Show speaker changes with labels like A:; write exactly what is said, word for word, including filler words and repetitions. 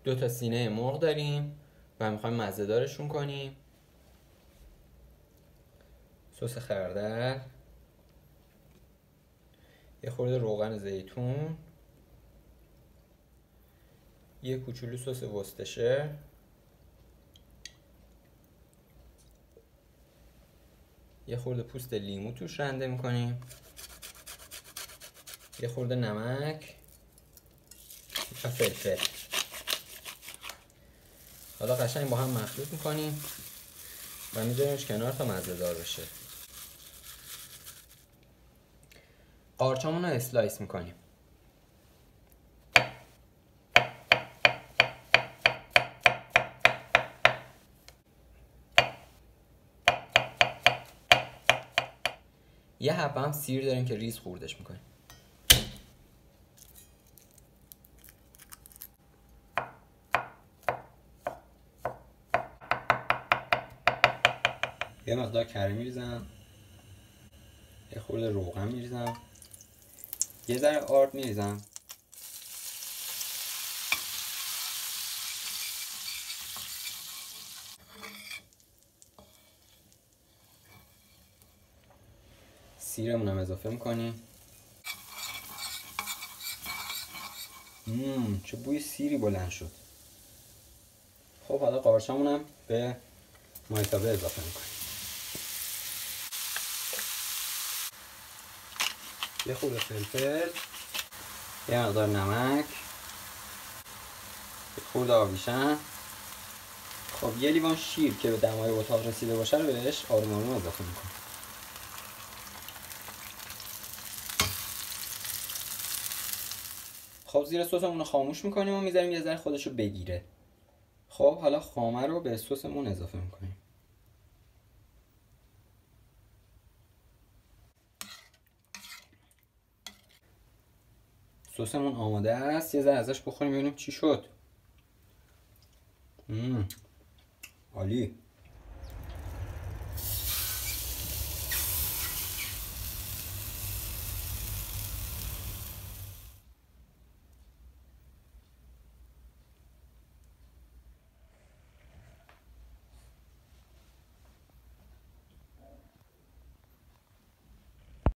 A: دو تا سینه مرغ داریم و میخوایم مزه دارشون کنیم. سس خردل، یه خورده روغن زیتون، یه کوچولو سس ورستشر، یه خورده پوست لیمو توش رنده میکنیم، یه خورده نمک و فلفل. حالا قشنگ با هم مخلوط میکنیم و میذاریمش کنار تا مزه دار بشه. قارچامون رو اسلایس میکنیم. یه حبه هم سیر داریم که ریز خوردش میکنیم. یه مقدار کره میریزم، یه خورده روغن میریزم، یه ذره آرد میریزم، سیرمون هم اضافه میکنیم. مم چه بوی سیری بلند شد. خب حالا قارچامون هم به مایتابه اضافه میکنیم. یه خورده فلفل، یه مقدار نمک، یه خورده آبیشن. خب یه لیوان شیر که به دمای اتاق رسیده باشه رو بهش آروم آروم اضافه میکنیم. خب زیر سسمون رو خاموش میکنیم و میذاریم یه ذره خودش رو بگیره. خب حالا خامه رو به سسمون اضافه میکنیم. سسمون آماده است. یه ذره ازش بخوریم ببینیم چی شد. مم. عالی.